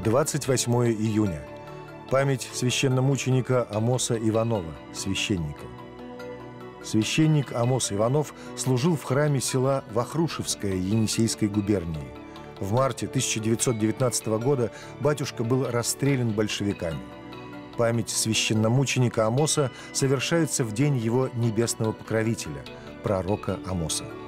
28 июня. Память священномученика Амоса Иванова, священника. Священник Амос Иванов служил в храме села Вахрушевское Енисейской губернии. В марте 1919 года батюшка был расстрелян большевиками. Память священномученика Амоса совершается в день его небесного покровителя, пророка Амоса.